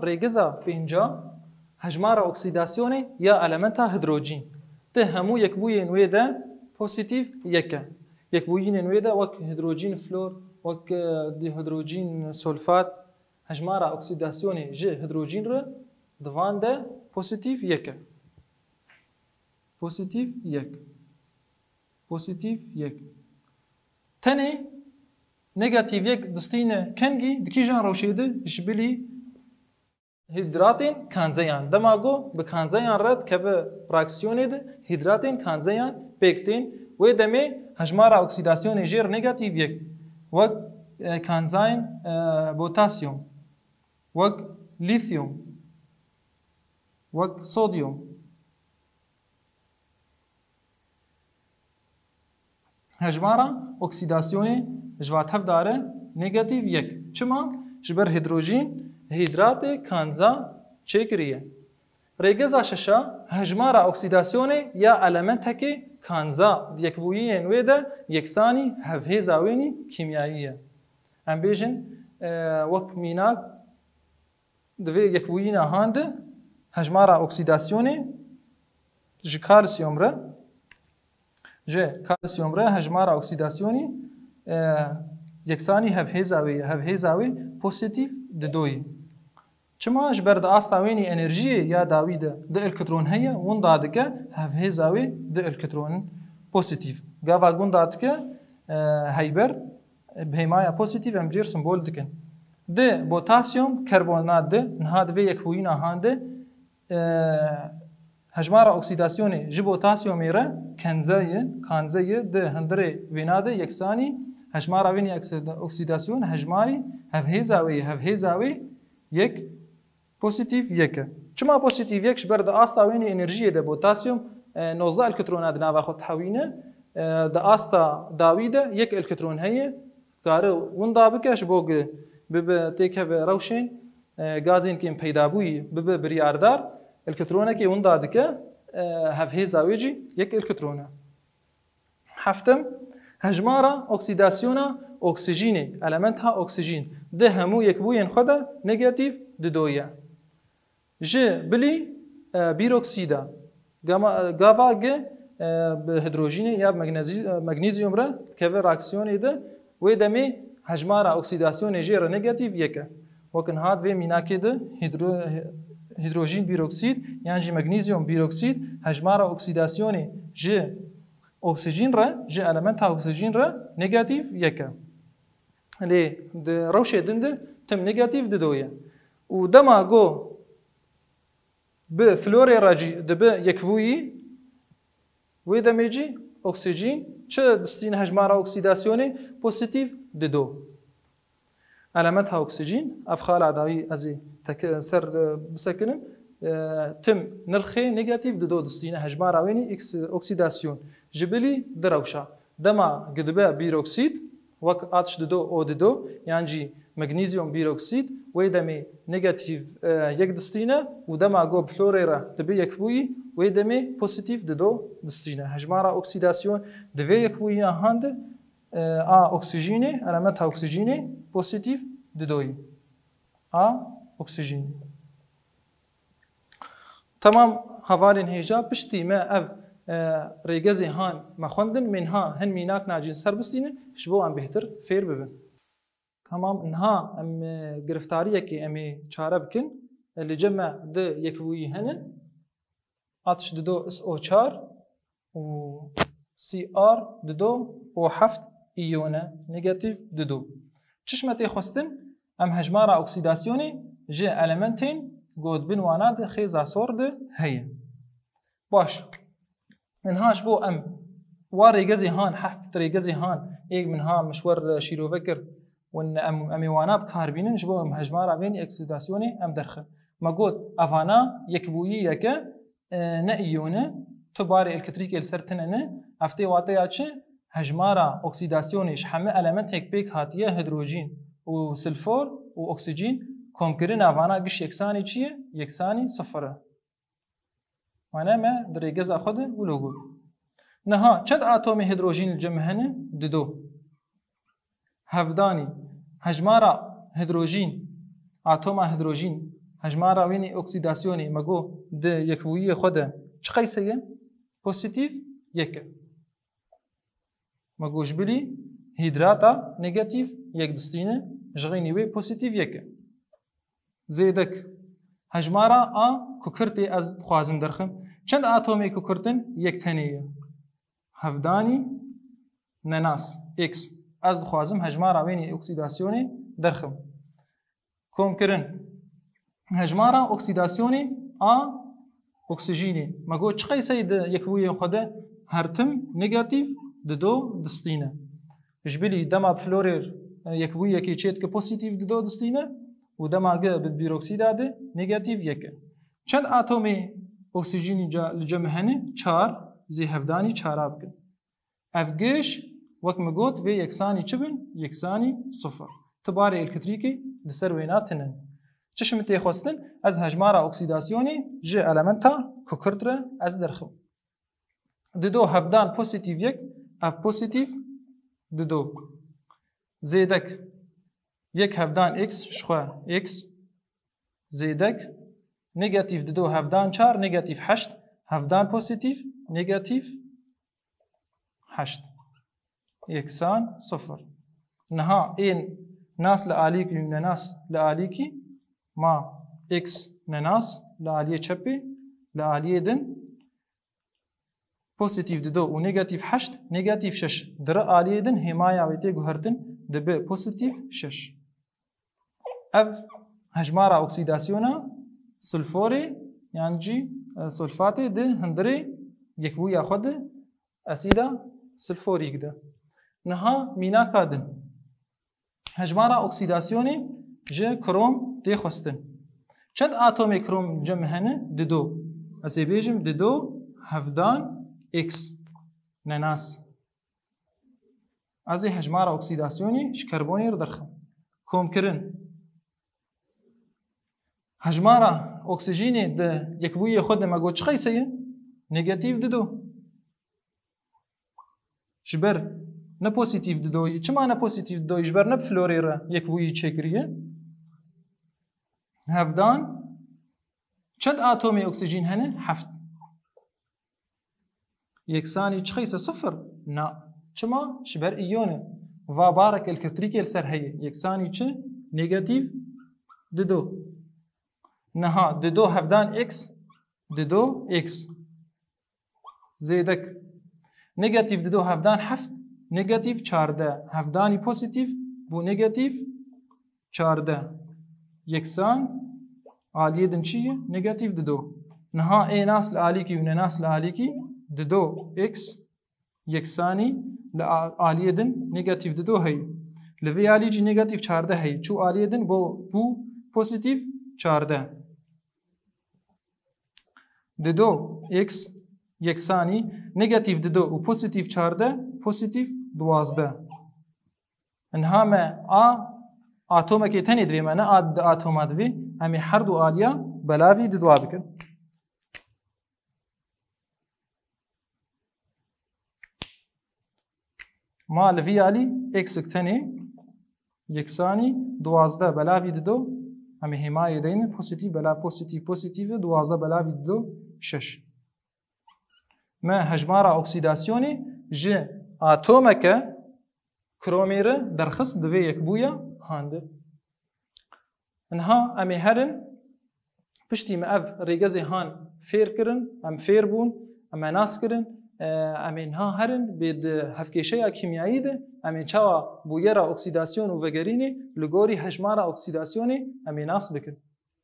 ریگزا پینجا هجمارا اکسیداسیون یا المنتا هیدروژین ده همو یک بوی نوی ده پوزیتیو یکه یک بوی نوی ده وک هیدروژین فلور وک دی هیدروژین سولفات هجمارا اکسیداسیون ج هیدروژین رو دوان ده پوزیتیو یکه پوزیتیو یک پوزیتیو یک تنه نيجاتيف يك دستينه كنجي دكي جان روشيده جبلي هيدراتين كانزيان دماغو بكانزيان رد كبه راكسيوني ده هيدراتين كانزيان بيكتين ويدمي هجمارا اوكسيداسيون جير نيجاتيف يك وك كانزين بوتاسيوم وك ليثيوم وك صوديوم هجمارا اوكسيداسيون جوات هف داره نيجاتيف يك چما جبر هيدروجين هيدرات كانزا چكريه ريغزا ششا هجمارا اوكسيداسيون يا المنتك كانزا يكبويين ويدا يكساني هفهزاويني كيميائيه ام بيجن وك ميناك دوي يكبوينا هاند هجمارا اوكسيداسيون ج كالسيوم ر ج كالسيوم ر هجمارا اوكسيداسيوني یکسانی هفهزاوی پوزیتیو ددوی چما جبر د آستاوینی انرژی یا داویده د الکترون هيا ون دادکه هفهزاوی د الکترون پوزیتیو گاوا گون دادکه هایبر بهمایا پوزیتیو امجر سمبول دکن د پوتاسیوم کربونات ده نهاد و یک هوینا هانده هجمارا اوکسیداسیون ج پوتاسیوم میره کانزای ده هندره ویناده یکسانی هجمارا وینی اوکسیداسیون هجماری هفهزاوی یک پوزیتیو یکه چما پوزیتیو یک جبر د آستا وینی انرژی ده پوتاسیوم 19 الکترونات ناوا خود حوینه د آستا داویده یک الکترون هي کاره ون دابکش بوگ بب تیکه روشن گازین کیم پیدا بوی بب بریاردار الکترونه کی ون دادکه هفهزاویجی یک الکترونه هفتم هجمارا اوکسیداسیونا اکسیژینی المنت ها اکسیژین ده همو یک بوین خدا نگاتیو ددویا ج بلی بیروکسیدا گاوا گ هیدروژین یا مغنیزیوم را که راکسیونی ده و دمی هجمارا اوکسیداسیون جیر نگاتیو یکه وکن هاد و میناکی ده هیدروژین بیروکسید یعنی مغنیزیوم بیروکسید هجمارا اوکسیداسیونی ج اکسیژین را ج المنت ها اکسیژین را نگاتیو یکه لی د روشه دنده تم نگاتیو ددویا و دما گو به فلوری راجی دبه یکبویی و دمیجی اکسیژین چه دستین هجمارا اوکسیداسیونی پوزیتیو ددو علامت ها اکسیژین افخال عداوی ازی سر بسکنم تم نرخی نگاتیو ددو دستین هجمارا وینی اوکسیداسیون جبلی دروشا دما گدبه بیروکسید وک آتش ددو او ددو یعنی جی مغنیزیوم بیروکسید و دمی نگاتیو یک دستینه و دما گو فلوری را دبی یک بویی و دمی پوزیتیو ددو دستینه هجمارا اوکسیداسیون دوی یک بویی هند اکسیژینی علامت اکسیژینی پوزیتیو ددوی اکسیژین تمام حوالین هیجا پشتی ما اف ریگزی هان مخوندن منها هن میناک ناجین سر بستینه شبو ام بهتر فیر ببن تمام انها ام گرفتاریه که امی چاره بکن اللي جمع د يكوي هنا اتش دو اس او 4 و سي ار دو او حفت ايونه نيجاتيف دو چشمتي خستن ام هجمارا اوكسيداسيوني جي المنتين جود بنوانات خيزا سورد هي باش انهاش بو ام واريغزي هان حفت ريغزي هان ايج منها مشوار شيرو فكر وان امي واناب كاربينن جبو ام هجمارا بين اوكسيداسيوني ام درخل ما قلت افانا يكبوي يك نايونه تباري الكتريك السرتنه افتي واطياتش هجمارا اوكسيداسيوني شحمه المنت هيك بيك هاتيه هيدروجين وسلفور واكسجين كومكرين افانا قش يكساني چيه يكساني صفر وانا ما دريغز اخذ ولوغو نها چد اتومي هيدروجين الجمهنه ددو هفداني هجمارا هيدروجين اتوما هيدروجين هجمارا وینی اکسیداسیونی مگو ده یکبویی خود چه قیسیه؟ پوزیتیف یکه. مگوش بلی هیدراتا نگاتیف یک دستینه جغینی وی پوزیتیف یکه. زیدک هجمارا آ کوکرتی از خوازم درخم چند اتمی کوکرتن یک تنیه هفدانی نناس X از خوازم هجمارا وینی اکسیداسیونی درخم کم کرن هجمارا اکسیداسیونی آ اکسیژینی مگو چه قیسی ده یکبوی خوده هرتم نگاتیف دو دستینه جبلی دما بفلوریر یکبوی یکی چیت که پوزیتیف دو دستینه و دما گه بالبیروکسیده ده نگاتیف یکه چند اتمی اکسیژینی لجمع هنه 4 زی هفدانی 4 بکن افگش وقت مگوت و یکسانی چه بین؟ یکسانی صفر تباره الکتریکی لسر ویناتنن چشم تیخواستن از هجمارا اکسیداسیونی جه المنتا کوکرتره از درخم دو هفدان پوزیتیف یک اف پوزیتیف دو زیدک یک هفدان اکس شخوا اکس زیدک نگاتیف دو هفدان 4 نگاتیف 8 هفدان پوزیتیف نگاتیف 8 یکسان صفر نها این ناس لآلیکی نناس لآلیکی ما اکس نناس لآلیه چپی لآلیه دن پوزیتیف دو و نگاتیف 8 نگاتیف 6 در آلیه دن همایا ویتی گوهردن دبه پوزیتیف 6 اف هجمارا اکسیداسیونا سلفوری یعنی جی سلفاتی ده هندری یکبویا خود اسیدا سلفوریک ده نها مینا کادن هجمارا اکسیداسیونی جه کروم دی خواستن چند اتمی کروم جمع هنه دو از بیجم دو هفدان اکس نناس از هجمارا اکسیداسیونی شکربونی رو درخم کم کرن هجمارا اکسیژینی ده یکبوی خود مگو چه قیسیه؟ نگاتیف دو جبر نه پوزیتیف دو چما نه پوزیتیف دو جبر نه فلوریره یکبوی چکریه هفدان چند اتمی اکسیژین هنه؟ 7 یکسانی چه قیسه صفر؟ نه چما جبر ایونه و بارک الکتریکی السر هیه یکسانی چه؟ نگاتیف دو نها دو هفدان اکس دو اکس زیدک نگاتیف دو هفدان 7 نگاتیف 14 هفدانی پوزیتیف بو نگاتیف 14 یکسان آلیه دن چیه؟ نگاتیف دو نها ای ناس لآلیکی و ناس لآلیکی دو اکس یکسانی لآلیه دن نگاتیف دو هی لوی آلی جی نگاتیف 14 هی چو آلیه دن بو پوزیتیف 14 دو اکس یکسانی نگاتیف دو و پوزیتیف 14 پوزیتیف 12 انها ما اتم که تنی دوی ما نه اتم دوی همی هر دو آلیا بلاوی دو بکن ما لوی آلی اکس تنی یکسانی 12 بلاوی دو همی همای دین پوزیتیف بلا پوزیتیف 12 بلاوی دو 6 ما هجمارا اکسیداسیونی جه اتمک کرومیره درخص دوی یک بویا هانده انها امی هرن پشتی ما اف ریگزی هان فیر کرن ام فیر بون ام ناس کرن امی انها هرن بید هفکیشه کیمیایی ده امی چاوا بویرا اکسیداسیون و وگرینی لگوری هجمارا اکسیداسیونی امی ناس بکن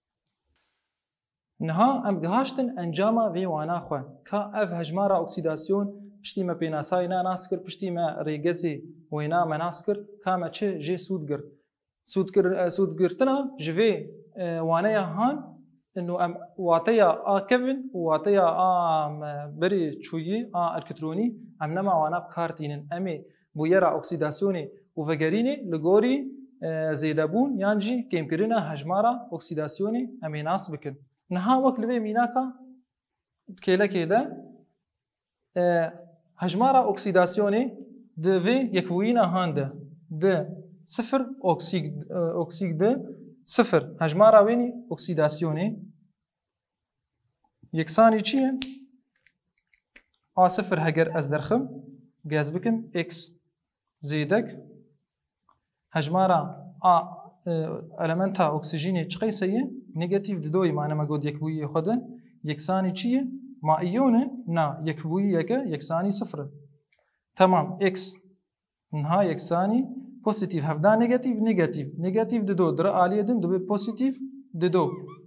نها ام گهاشتن انجاما وی وانا خواه که اف هجمارا اکسیداسیون پشتی ما پیناسای ناس کر پشتی ما ریگزی وینا مناس کر که ما چه جه سود گرتنا جوی وانه هان انه ام واتیا کevin واتیا بری چویی الکترونی ام نما وانا بکارتینن امی بویرا اکسیداسیونی و وگرینی لگوری زیدابون یانجی کم کرنا هجمارا اکسیداسیونی امی ناس بکن نها وقت لبه میناکا کلا هجمارا اکسیداسیونی دوی یکوینا هانده ده صفر اکسید ده صفر هجمارا وینی اکسیداسیونی یکسانی چیه؟ آ صفر هگر از درخم گاز بکم اکس زیدک هجمارا آ المنتا اکسیژینی چقی سیه نگاتیو دوی معنی ما گود یک بویی خوده یکسانی چیه؟ ما ایونه نه یک بویی یکه یکسانی صفره تمام اکس نها یکسانی پوزیتیف هفده نگاتیو دو در آلیه دن دو پوزیتیف دو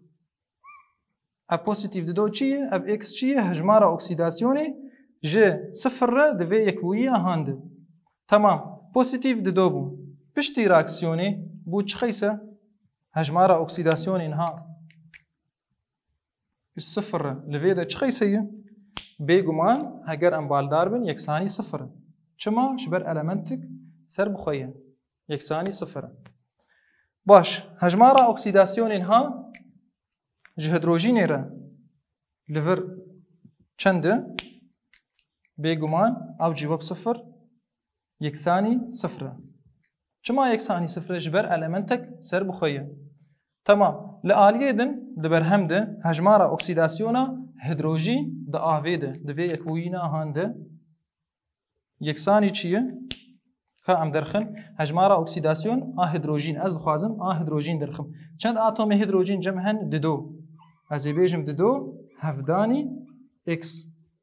اف پوزیتیف دو چیه؟ اف اکس چیه؟ هجمارا اکسیداسیونی جه صفر دوی یک بویی هانده تمام پوزیتیف دو بو پشتی راکسیونی بو چخیسه هجمارا اکسیداسیونی نها الصفر لفيدا چخيسيه بيگومان هگر ام بالدار بن یکسانی صفر چما شبر المنتك سر بخويه یکسانی صفر باش هجمارا اکسیداسیون اینها هيدروجين را لفر چنده بيگومان او جواب صفر یکسانی صفر چما یکسانی صفر شبر المنتك سر بخويه تمام لآلیه دن دبرهم ده هجمارا اکسیداسیونا هیدروژین ده آوه ده دوی یکوینا هانده یکسانی چیه؟ که ام درخن هجمارا اکسیداسیون هیدروژین از دخوازم هیدروژین درخم چند اتم هیدروژین جمعن دو از بیجم دو هفدانی اکس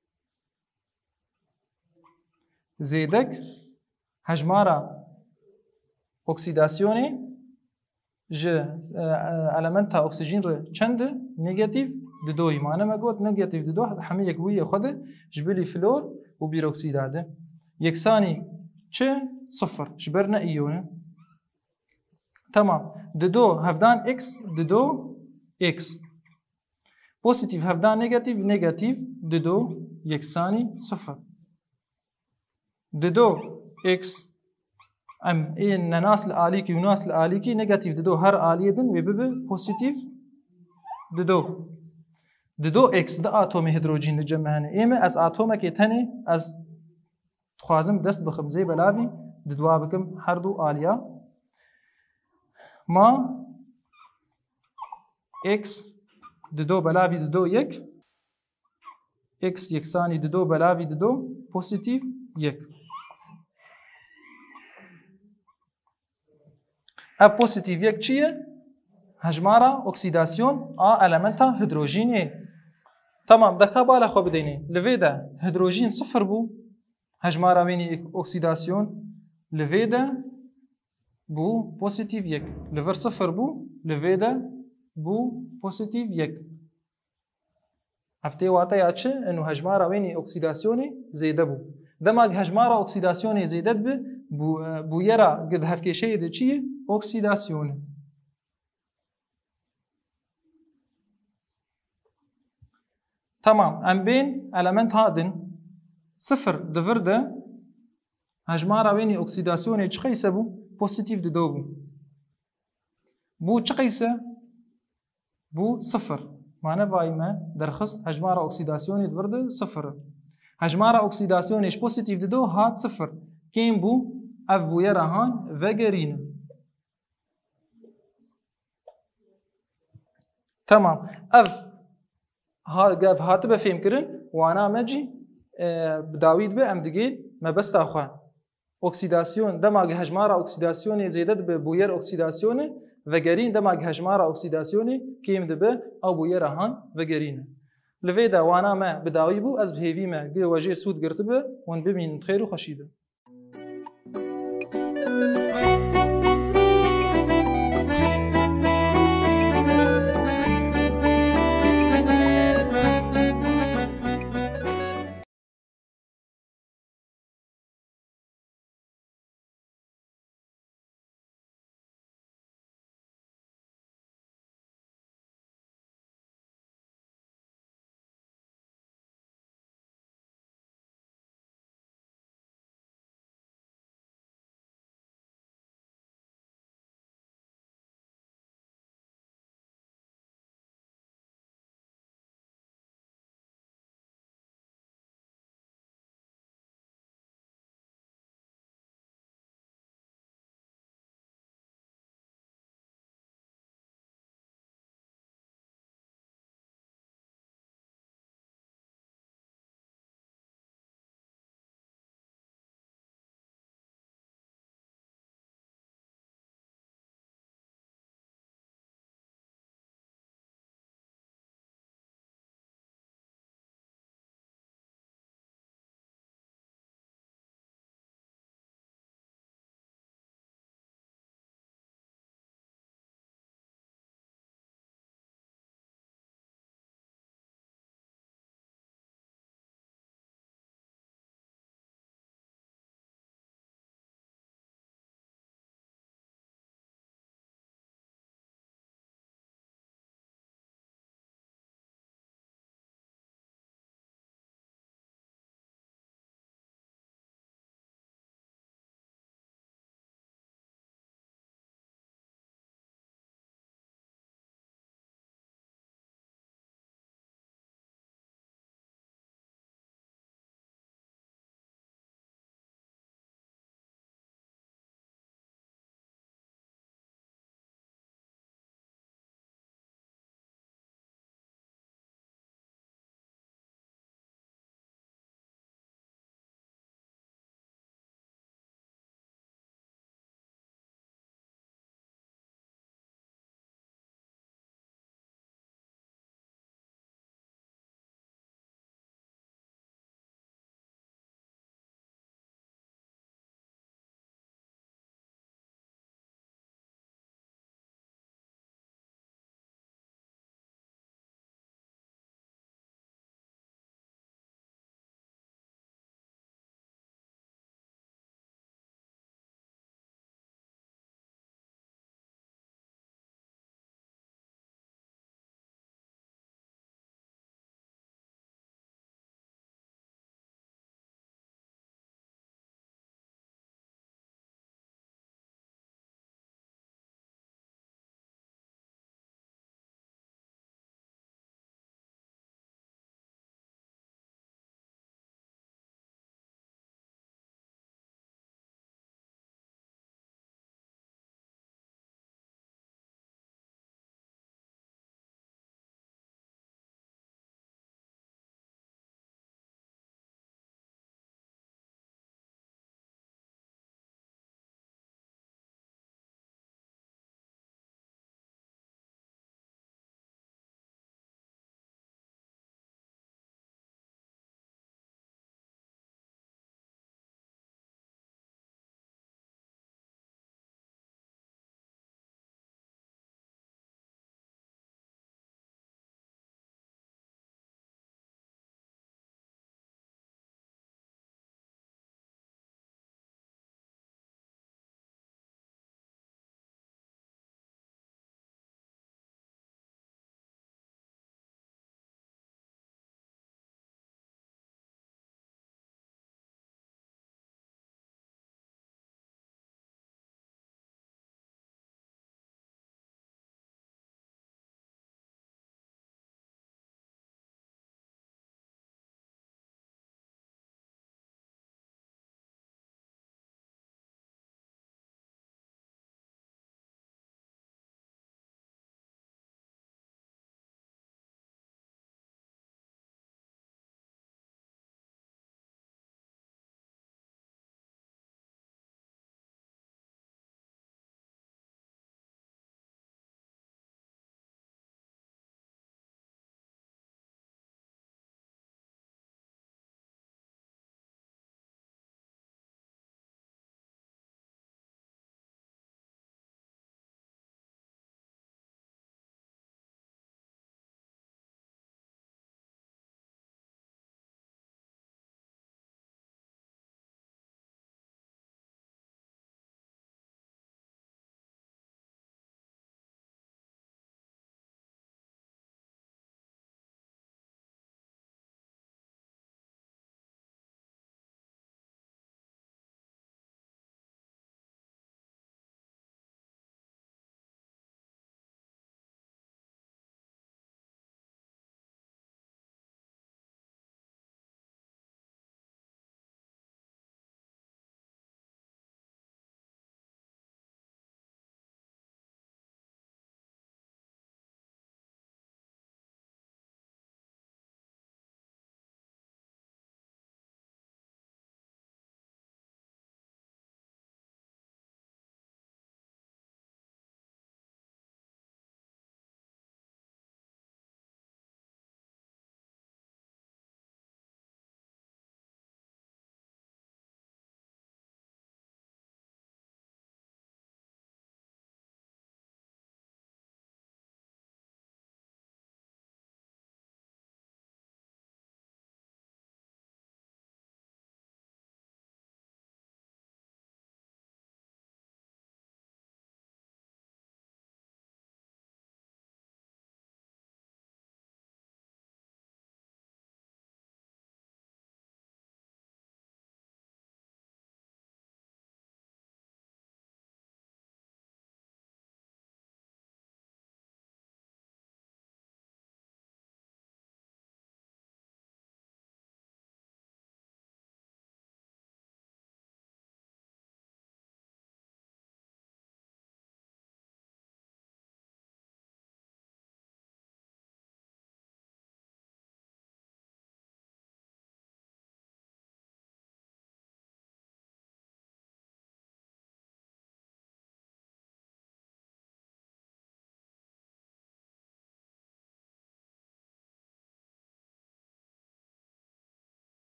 زیدک هجمارا اکسیداسیونی ج المنتا اکسیژن را چند نگاتیو دوی معنی ما گفت نگاتیو دو همه یک بوی خود جبلی فلور و بیروکسید داده یکسانی چه صفر جبر نه ایونه تمام دو هفدان اکس دو اکس پوزیتیو هفدان نگاتیو دو یکسانی صفر دو اکس ام این ناس الآلیکی و ناس الآلیکی نگاتیو دو هر آلیه دن و ببه پوزیتیو دو اکس ده اتم هیدروژین جمع هنه ایمه از اتمه که تنه از خوازم دست بخم زی بلاوی دوا بکم هر دو آلیا ما اکس دو بلاوی دو یک اکس یکسانی دو بلاوی دو پوزیتیو یک اف پوزیتیو یک چیه؟ هجمارا اکسیداسیون المنتا هیدروژینی تمام دکا بالا خو بدینی لویدا هیدروژین صفر بو هجمارا وینی اکسیداسیون لویدا بو پوزیتیو یک لور صفر بو لویدا بو پوزیتیو یک هفته واتا یا چه انو هجمارا وینی اکسیداسیونی زیده بو دماغ هجمارا اکسیداسیونی زیده بو یرا قد هفکشه ده چیه؟ اکسیداسیون تمام ام بین المنت هادن صفر دفر ده هجمارا وینی اکسیداسیون چقیسه بو؟ پوزیتیو دو بو بو چقیسه؟ بو صفر معنی وایمه درخست هجمارا اکسیداسیون دفر ده صفر هجمارا اکسیداسیونش پوزیتیو دو هات صفر کیم بو؟ اف بو یرهان وگرین تمام اف هات بفهم کرن وانا مجي بداويد به ام دقيل ما بس تاخوان اكسيداسيون دماغ هجمارا اكسيداسيون زيدت به بوير اكسيداسيون وگرين دماغ هجمارا اكسيداسيون كيم دبه او بوير هان وگرين لفيدا وانا ما بداوي بو از بهيوي ما وجه سود گرتبه ون ببين خير و خشيده